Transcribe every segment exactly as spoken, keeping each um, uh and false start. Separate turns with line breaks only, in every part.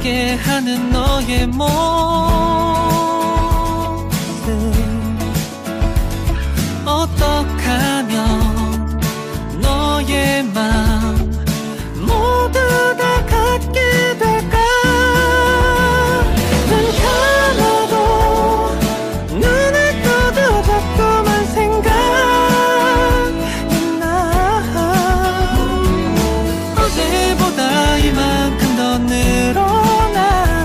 웃게 하는 너의 모습 어떡하면 너의 맘 모두 다 갖게 될까. 눈 감아도 눈을 떠도 자꾸만 생각이 나. 어제보다 이만큼 더 늘어난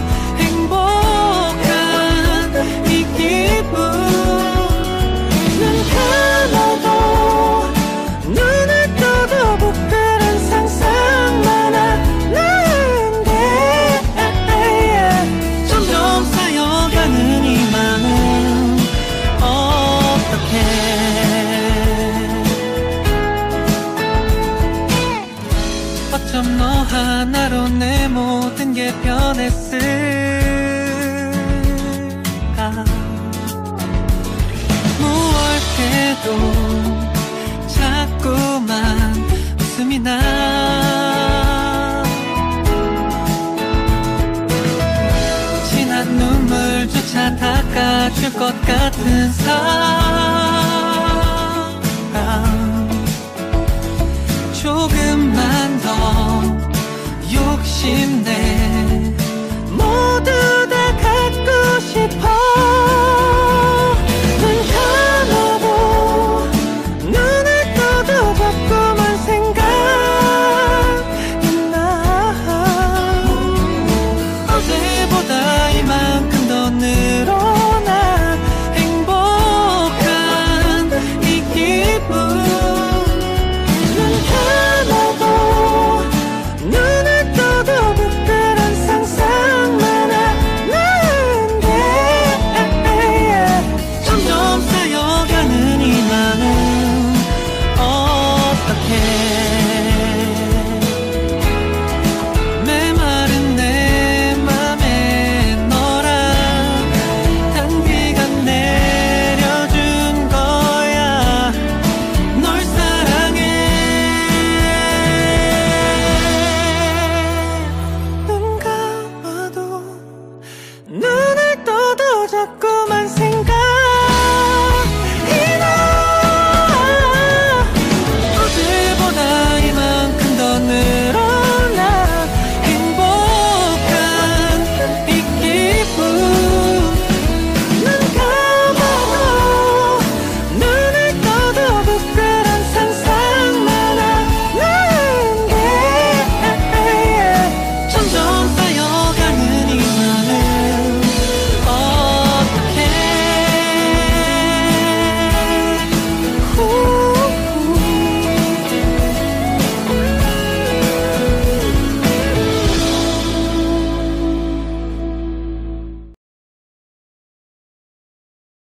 행복한 이 기분. 눈 감아도 눈을 떠도 부끄러운 상상만 하는데 점점 쌓여가는 이 마음 어떡해. 어쩜 너 하나로 내 모든 게 변했을까. 무얼 해도 자꾸만 웃음이 나. 진한 눈물조차 닦아줄 것 같은 사랑. 조금만 더